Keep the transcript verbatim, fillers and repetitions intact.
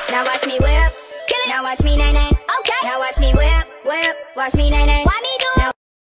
Now watch me whip. Kill it. Now watch me nay nay. Okay. Now watch me whip, whip. Watch me nay nay. Why me